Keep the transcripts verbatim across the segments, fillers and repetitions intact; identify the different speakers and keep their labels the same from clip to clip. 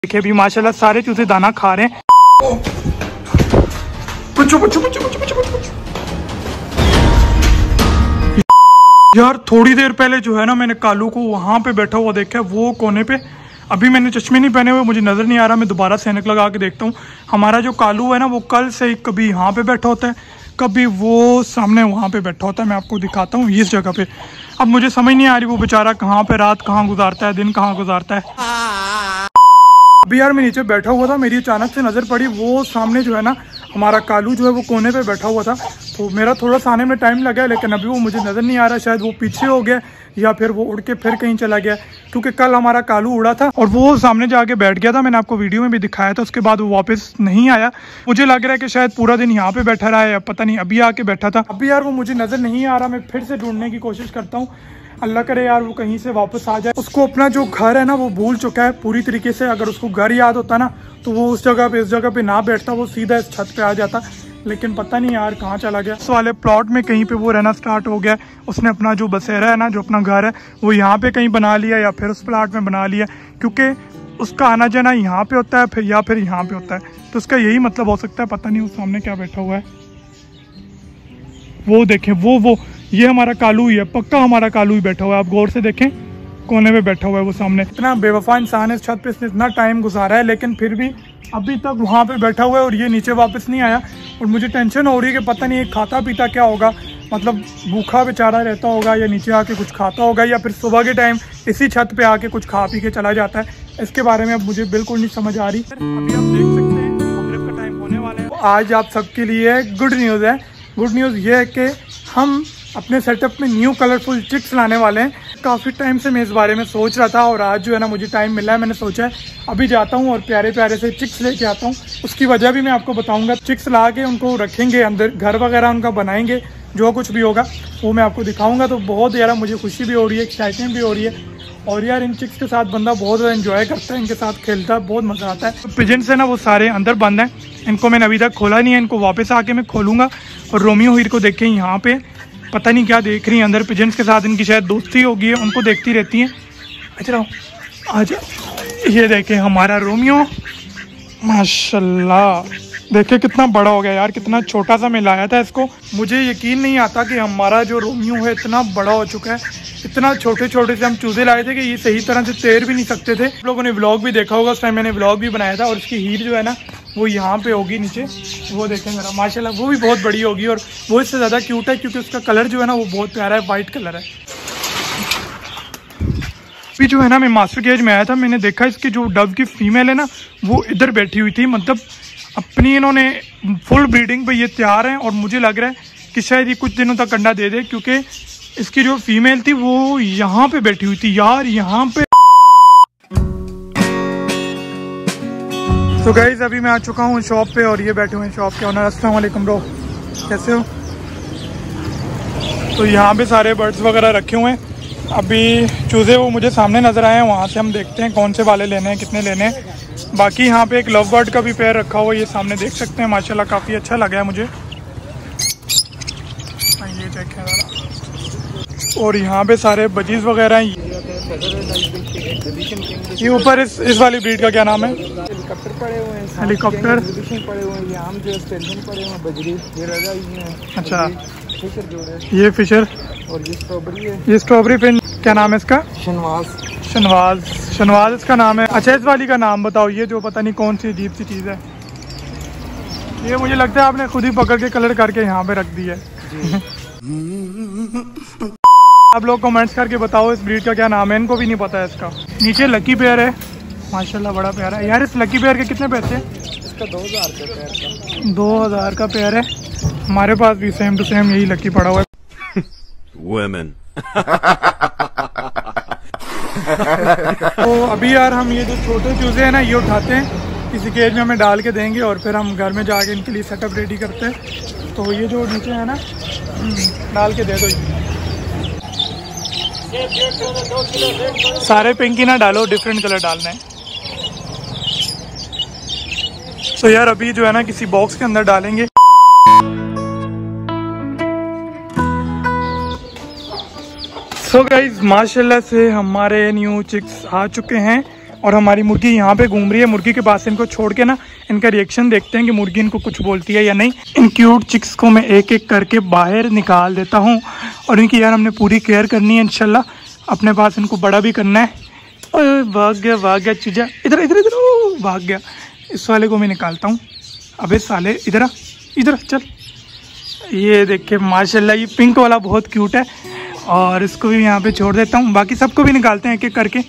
Speaker 1: देखिए अभी माशाल्लाह सारे चूजे दाना खा रहे हैं। पुचो, पुचो, पुचो, पुचो, पुचो, पुचो। यार थोड़ी देर पहले जो है ना मैंने कालू को वहां पे बैठा हुआ देखा, वो कोने पे। अभी मैंने चश्मे नहीं पहने हुए, मुझे नजर नहीं आ रहा, मैं दोबारा से ऐनक लगा के देखता हूँ। हमारा जो कालू है ना वो कल से ही कभी यहाँ पे बैठा होता है, कभी वो सामने वहाँ पे बैठा होता है। मैं आपको दिखाता हूँ इस जगह पे। अब मुझे समझ नहीं आ रही वो बेचारा कहाँ पे रात कहाँ गुजारता है, दिन कहाँ गुजारता है। अभी यार मैं नीचे बैठा हुआ था, मेरी अचानक से नज़र पड़ी वो सामने जो है ना हमारा कालू जो है वो कोने पे बैठा हुआ था। तो मेरा थोड़ा सा आने में टाइम लगा, लेकिन अभी वो मुझे नज़र नहीं आ रहा। शायद वो पीछे हो गया या फिर वो उड़ के फिर कहीं चला गया, क्योंकि कल हमारा कालू उड़ा था और वो सामने जाके बैठ गया था। मैंने आपको वीडियो में भी दिखाया था। उसके बाद वो वापस नहीं आया। मुझे लग रहा है कि शायद पूरा दिन यहाँ पे बैठा रहा है या पता नहीं, अभी आके बैठा था। अभी यार वो मुझे नज़र नहीं आ रहा, मैं फिर से ढूंढने की कोशिश करता हूँ। अल्लाह करे यार वो कहीं से वापस आ जाए। उसको अपना जो घर है ना वो भूल चुका है पूरी तरीके से। अगर उसको घर याद होता ना तो वो उस जगह पे इस जगह पे ना बैठता, वो सीधा इस छत पे आ जाता। लेकिन पता नहीं यार कहाँ चला गया। इस वाले प्लॉट में कहीं पे वो रहना स्टार्ट हो गया। उसने अपना जो बसेरा है ना, जो अपना घर है, वो यहाँ पे कहीं बना लिया या फिर उस प्लॉट में बना लिया, क्योंकि उसका आना जाना यहाँ पे होता है फिर या फिर यहाँ पे होता है। तो उसका यही मतलब हो सकता है। पता नहीं उस सामने क्या बैठा हुआ है, वो देखें, वो वो ये हमारा कालू ही है, पक्का हमारा कालू ही बैठा हुआ है। आप गौर से देखें, कोने में बैठा हुआ है वो सामने। इतना बेवफा इंसान है, इस छत पे इसने इतना टाइम गुजारा है, लेकिन फिर भी अभी तक वहाँ पे बैठा हुआ है और ये नीचे वापस नहीं आया। और मुझे टेंशन हो रही है कि पता नहीं खाता पीता क्या होगा, मतलब भूखा बेचारा रहता होगा या नीचे आके कुछ खाता होगा या फिर सुबह के टाइम इसी छत पे आके कुछ खा पी के चला जाता है। इसके बारे में अब मुझे बिल्कुल नहीं समझ आ रही। अभी आप देख सकते हैं मगरिब का टाइम होने वाला है। आज आप सबके लिए गुड न्यूज़ है। गुड न्यूज़ ये है कि हम अपने सेटअप में न्यू कलरफुल चिक्स लाने वाले हैं। काफ़ी टाइम से मैं इस बारे में सोच रहा था और आज जो है ना मुझे टाइम मिला है। मैंने सोचा है अभी जाता हूँ और प्यारे प्यारे से चिक्स लेके आता हूँ। उसकी वजह भी मैं आपको बताऊँगा। चिक्स ला के उनको रखेंगे अंदर, घर वगैरह उनका बनाएंगे, जो कुछ भी होगा वो मैं आपको दिखाऊँगा। तो बहुत यार मुझे खुशी भी हो रही है, एक्साइटमेंट भी हो रही है। और यार इन चिक्स के साथ बंदा बहुत ज़्यादा एंजॉय करता है, इनके साथ खेलता है, बहुत मज़ा आता है। तो पिजन से ना वो सारे अंदर बंद हैं, इनको मैंने अभी तक खोला नहीं है। इनको वापस आके मैं खोलूँगा। और रोमियो हीर को देखें यहाँ पे, पता नहीं क्या देख रही है अंदर। पिजन्स के साथ इनकी शायद दोस्ती होगी है, उनको देखती रहती हैं। अच्छा आज ये देखें हमारा रोमियो, माशाल्लाह देखे कितना बड़ा हो गया यार। कितना छोटा सा मैं लाया था इसको, मुझे यकीन नहीं आता कि हमारा जो रोमियो है इतना बड़ा हो चुका है। इतना छोटे छोटे से हम चूजे लाए थे कि ये सही तरह से तैर भी नहीं सकते थे। आप लोगों ने व्लॉग भी देखा होगा, उस टाइम मैंने व्लॉग भी बनाया था। और इसकी हीर जो है ना वो यहाँ पे होगी नीचे, वो देखें जरा, माशाल्लाह वो भी बहुत बड़ी होगी। और वो इससे ज़्यादा क्यूट है क्योंकि उसका कलर जो है ना वो बहुत प्यारा है, वाइट कलर है। अभी जो है ना मैं मास्टर केज में आया था, मैंने देखा इसकी जो डव की फीमेल है ना वो इधर बैठी हुई थी। मतलब अपनी इन्होंने फुल ब्रीडिंग पे ये तैयार हैं। और मुझे लग रहा है कि शायद ये कुछ दिनों तक अंडा दे दे, क्योंकि इसकी जो फीमेल थी वो यहाँ पे बैठी हुई थी यार, यहाँ पे। तो गाइस अभी मैं आ चुका हूँ शॉप पे और ये बैठे हुए हैं शॉप के ओनर। अस्सलाम वालेकुम ब्रो, कैसे हो? तो यहाँ पे सारे बर्ड्स वगैरह रखे हुए हैं। अभी चूज़े वो मुझे सामने नज़र आए हैं, वहाँ से हम देखते हैं कौन से वाले लेने हैं, कितने लेने हैं। बाकी यहाँ पे एक लव बर्ड का भी पेयर रखा हुआ है, ये सामने देख सकते हैं। माशाल्लाह काफ़ी अच्छा लगा है मुझे, ये देखें ज़रा। और यहाँ पे सारे बजीज वगैरह हैं। ये ऊपर इस इस वाली ब्रीड का क्या नाम है?
Speaker 2: हेलीकॉप्टर पड़े हुए हैं,
Speaker 1: हेलीकॉप्टर
Speaker 2: पड़े हुए हैं, ये आम जो स्टेशन पड़े हुए हैं, बजरी, ये रजा है।
Speaker 1: अच्छा,
Speaker 2: फिशर जो है,
Speaker 1: ये फिशर
Speaker 2: और ये स्ट्रॉबेरी है।
Speaker 1: ये स्ट्रॉबेरी पिन क्या नाम है इसका?
Speaker 2: शनवाज।
Speaker 1: शनवाज, शनवाज इसका नाम है। अच्छा इस वाली का नाम बताओ, ये जो पता नहीं कौन सी अजीब सी चीज़ है। ये मुझे लगता है आपने खुद ही पकड़ के कलर करके यहाँ पे रख दी है। आप लोग कमेंट्स करके बताओ इस ब्रीड का क्या नाम है, इनको भी नहीं पता है इसका। नीचे लकी पेयर है, माशाल्लाह बड़ा प्यारा है यार। इस लकी पेयर के कितने पैसे?
Speaker 2: इसका दो हज़ार का पेयर का।
Speaker 1: दो हज़ार का पेयर है। हमारे पास भी सेम टू सेम यही लकी पड़ा हुआ है।
Speaker 3: Women.
Speaker 1: तो अभी यार हम ये जो छोटे चूजे हैं ना ये उठाते हैं, किसी केज में हमें डाल के देंगे और फिर हम घर में जाके इनके लिए सेटअप रेडी करते हैं। तो ये जो नीचे है ना डाल के दे दो। सारे पिंकी ना डालो, डिफरेंट कलर डालना है। तो यार अभी जो है ना किसी बॉक्स के अंदर डालेंगे। सो गाइज माशाल्लाह से हमारे न्यू चिक्स आ चुके हैं। और हमारी मुर्गी यहाँ पे घूम रही है। मुर्गी के पास इनको छोड़ के ना इनका रिएक्शन देखते हैं कि मुर्गी इनको कुछ बोलती है या नहीं। इन क्यूट चिक्स को मैं एक एक करके बाहर निकाल देता हूँ और इनकी यार हमने पूरी केयर करनी है इंशाल्लाह। अपने पास इनको बड़ा भी करना है। ओए भाग गया भाग गया चूजा, इधर इधर इधर, ओ भाग गया। इस वाले को मैं निकालता हूँ। अबे साले इधर आ, इधर चल। ये देखिए माशाल्लाह ये पिंक वाला बहुत क्यूट है और इसको भी यहाँ पे छोड़ देता हूँ। बाकी सबको भी निकालते हैं एक एक करके।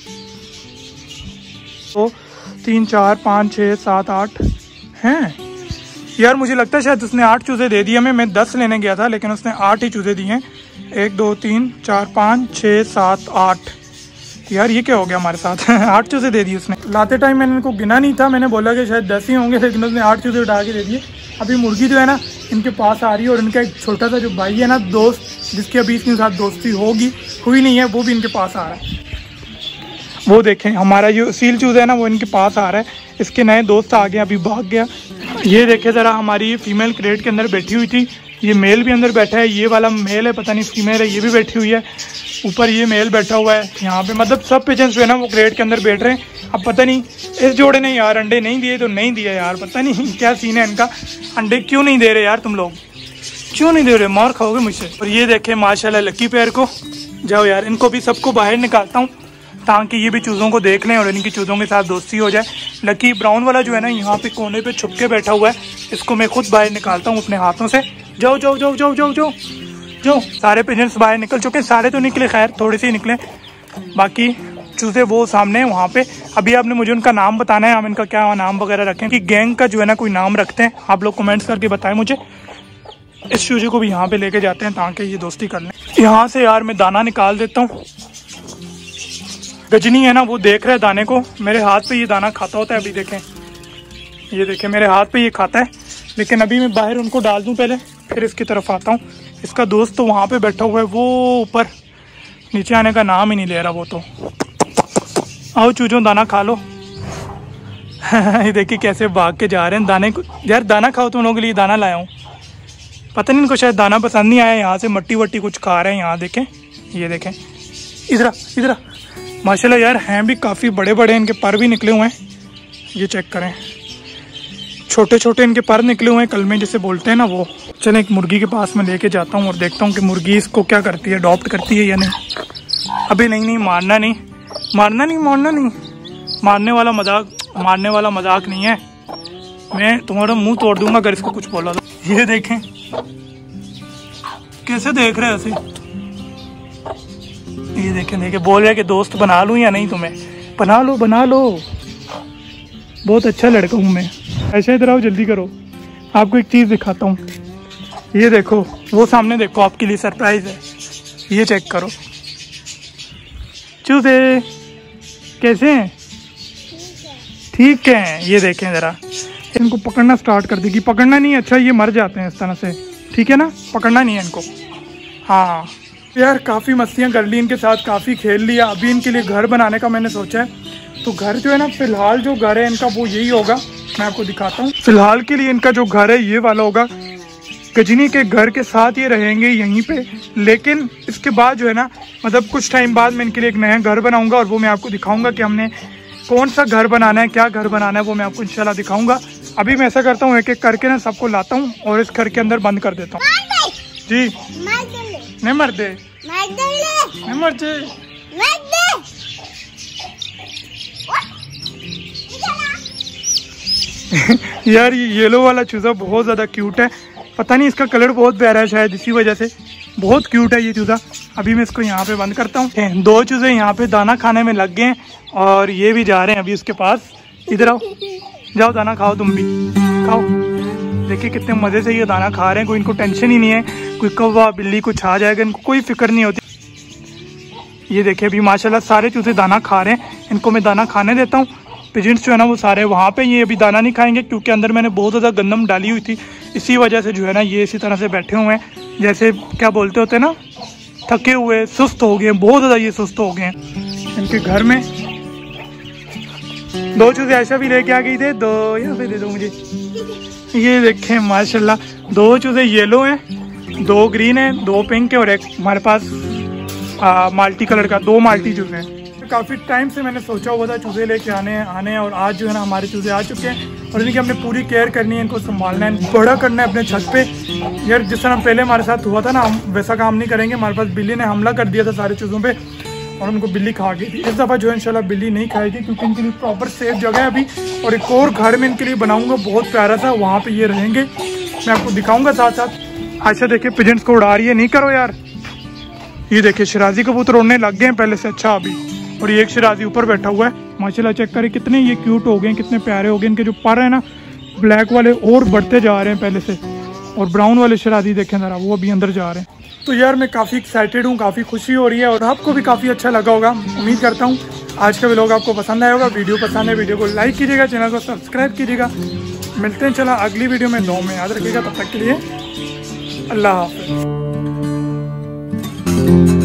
Speaker 1: तो तीन चार पाँच छः सात आठ हैं यार। मुझे लगता है शायद उसने आठ चूज़े दे दिए हमें। मैं दस लेने गया था लेकिन उसने आठ ही चूज़े दिए हैं। एक दो तीन चार पाँच छः सात आठ। यार ये क्या हो गया हमारे साथ आठ चूज़े दे दिए उसने। लाते टाइम मैंने इनको गिना नहीं था, मैंने बोला कि शायद दस ही होंगे लेकिन उसने आठ चूज़े उठा के दे दिए। अभी मुर्गी जो है ना इनके पास आ रही है और इनका एक छोटा सा जो भाई है ना दोस्त, जिसकी अभी इसके साथ दोस्ती होगी हुई नहीं है, वो भी इनके पास आ रहा है। वो देखें हमारा जो सील चूज़ा है ना वो इनके पास आ रहा है। इसके नए दोस्त आ गए, अभी भाग गया। ये देखे ज़रा हमारी फीमेल क्रेट के अंदर बैठी हुई थी। ये मेल भी अंदर बैठा है। ये वाला मेल है, पता नहीं फीमेल है, ये भी बैठी हुई है। ऊपर ये मेल बैठा हुआ है यहाँ पे। मतलब सब पिजन्स जो है ना वो क्रेट के अंदर बैठ रहे हैं। अब पता नहीं इस जोड़े ने यार अंडे नहीं दिए तो नहीं दिए यार, पता नहीं क्या सीन है इनका। अंडे क्यों नहीं दे रहे यार, तुम लोग क्यों नहीं दे रहे? मार खाओगे मुझसे। और ये देखे माशाल्लाह लकी पेयर को। जाओ यार इनको भी सबको बाहर निकालता हूँ ताकि ये भी चूज़ों को देख लें और इनकी चूज़ों के साथ दोस्ती हो जाए। लकी ब्राउन वाला जो है ना यहाँ पे कोने पे छुप के बैठा हुआ है, इसको मैं खुद बाहर निकालता हूँ अपने हाथों से। जाओ जाओ जाओ जाओ जाओ जाओ जाओ। सारे पिजन्स बाहर निकल चुके हैं, सारे तो निकले, खैर थोड़े से ही निकले। बाकी चूज़े वो सामने हैं वहाँ पे। अभी आपने मुझे उनका नाम बताना है, हम इनका क्या नाम वगैरह रखें कि गैंग का जो है ना कोई नाम रखते हैं। आप लोग कमेंट्स करके बताएं मुझे। इस चूजे को भी यहाँ पे लेके जाते हैं ताकि ये दोस्ती कर लें। यहाँ से यार मैं दाना निकाल देता हूँ। गजनी है ना वो देख रहा है दाने को। मेरे हाथ पे ये दाना खाता होता है। अभी देखें, ये देखें मेरे हाथ पे ये खाता है। लेकिन अभी मैं बाहर उनको डाल दूं पहले, फिर इसकी तरफ आता हूँ। इसका दोस्त तो वहाँ पे बैठा हुआ है, वो ऊपर, नीचे आने का नाम ही नहीं ले रहा वो तो। आओ चूजों दाना खा लो ये देखिए कैसे भाग के जा रहे हैं दाने को। यार दाना खाओ, तुम लोगों के लिए दाना लाया हूँ। पता नहीं इनको शायद दाना पसंद नहीं आया। यहाँ से मट्टी वट्टी कुछ खा रहे हैं। यहाँ देखें, ये देखें, इधर इधर। माशाल्लाह यार हैं भी काफ़ी बड़े बड़े, इनके पर भी निकले हुए हैं। ये चेक करें, छोटे छोटे इनके पर निकले हुए हैं, कलमे जैसे बोलते हैं ना वो। चलें एक मुर्गी के पास में लेके जाता हूँ और देखता हूँ कि मुर्गी इसको क्या करती है, अडॉप्ट करती है या नहीं। अभी नहीं नहीं मारना नहीं मारना नहीं मारना नहीं मारने वाला मजाक मारने वाला मजाक नहीं है। मैं तुम्हारा मुंह तोड़ दूंगा अगर इसको कुछ बोला तो। ये देखें कैसे देख रहे हैं ऐसे। ये देखें देखें बोल रहे कि दोस्त बना लूँ या नहीं तुम्हें। बना लो बना लो, बहुत अच्छा लड़का हूँ मैं। ऐसे इधर आओ, जल्दी करो, आपको एक चीज़ दिखाता हूँ। ये देखो वो सामने देखो, आपके लिए सरप्राइज है। ये चेक करो चूजे कैसे हैं, ठीक है। ये देखें ज़रा, इनको पकड़ना स्टार्ट कर देगी। पकड़ना नहीं, अच्छा ये मर जाते हैं इस तरह से, ठीक है ना, पकड़ना नहीं है इनको। हाँ यार काफ़ी मस्तियाँ कर ली इनके साथ, काफ़ी खेल लिया। अभी इनके लिए घर बनाने का मैंने सोचा है। तो घर जो है ना, फिलहाल जो घर है इनका वो यही होगा, मैं आपको दिखाता हूँ। फिलहाल के लिए इनका जो घर है ये वाला होगा। गजनी के घर के साथ ये रहेंगे यहीं पे। लेकिन इसके बाद जो है ना, मतलब कुछ टाइम बाद मैं इनके लिए एक नया घर बनाऊंगा और वो मैं आपको दिखाऊंगा कि हमने कौन सा घर बनाना है, क्या घर बनाना है, वो मैं आपको इंशाल्लाह दिखाऊंगा। अभी मैं ऐसा करता हूँ, एक एक करके ना सबको लाता हूँ और इस घर के अंदर बंद कर देता हूँ। जी नहीं मर दे, नहीं मर दे। यार ये येलो वाला चूजा बहुत ज़्यादा क्यूट है। पता नहीं इसका कलर बहुत प्यारा है, शायद इसी वजह से बहुत क्यूट है ये चूजा। अभी मैं इसको यहाँ पे बंद करता हूँ। दो चूजे यहाँ पे दाना खाने में लग गए हैं और ये भी जा रहे हैं अभी उसके पास। इधर आओ, जाओ दाना खाओ, तुम भी खाओ। देखिए कितने मज़े से ये दाना खा रहे हैं, कोई इनको टेंशन ही नहीं है, कोई कौवा बिल्ली कुछ आ जाएगा इनको कोई फिक्र नहीं होती। ये देखिए अभी माशाल्लाह सारे चूजे दाना खा रहे हैं। इनको मैं दाना खाने देता हूँ। पिजन्स जो है ना वो सारे वहाँ पे, ये अभी दाना नहीं खाएंगे क्योंकि अंदर मैंने बहुत ज़्यादा गंदम डाली हुई थी। इसी वजह से जो है ना ये इसी तरह से बैठे हुए हैं, जैसे क्या बोलते होते हैं ना, थके हुए, सुस्त हो गए, बहुत ज़्यादा ये सुस्त हो गए हैं। इनके घर में दो चूजे ऐसा भी लेके आ गई थे, दो यहाँ पे दे दो मुझे। ये देखें माशाल्लाह दो चूजे येलो हैं, दो ग्रीन है, दो पिंक है और एक हमारे पास आ, माल्टी कलर का, दो माल्टी चूजे हैं। काफ़ी टाइम से मैंने सोचा हुआ था चूज़े लेके आने आने और आज जो है ना हमारे चूज़े आ चुके हैं और इनकी हमने पूरी केयर करनी है, इनको संभालना है, बड़ा करना है अपने छत पे। यार जिस तरह पहले हमारे साथ हुआ था ना, हम वैसा काम नहीं करेंगे। हमारे पास बिल्ली ने हमला कर दिया था सारे चूज़ों पे और उनको बिल्ली खा गई थी। इस दफ़ा जो है इंशाल्लाह बिल्ली नहीं खाएगी क्योंकि इनके लिए प्रॉपर सेफ जगह है अभी। और एक और घर में इनके लिए बनाऊँगा बहुत प्यारा सा, वहाँ पर ये रहेंगे, मैं आपको दिखाऊँगा साथ साथ। अच्छा देखिए पिजन्स को उड़ा रही है, नहीं करो यार। ये देखिए शराजी कबूतर उड़ने लग गए हैं पहले से अच्छा अभी। और ये एक शराजी ऊपर बैठा हुआ है, माशाल्लाह चेक करें कितने ये क्यूट हो गए हैं, कितने प्यारे हो गए। इनके जो पर है ना ब्लैक वाले और बढ़ते जा रहे हैं पहले से, और ब्राउन वाले शराजी देखें ज़रा, वो अभी अंदर जा रहे हैं। तो यार मैं काफ़ी एक्साइटेड हूँ, काफ़ी खुशी हो रही है और आपको भी काफ़ी अच्छा लगा होगा। उम्मीद करता हूँ आज का व्लॉग आपको पसंद आया होगा। वीडियो पसंद है वीडियो को लाइक कीजिएगा, चैनल को सब्सक्राइब कीजिएगा। मिलते हैं चला अगली वीडियो में, दो में याद रखिएगा। तब तक के लिए अल्लाह हाफ़िज़।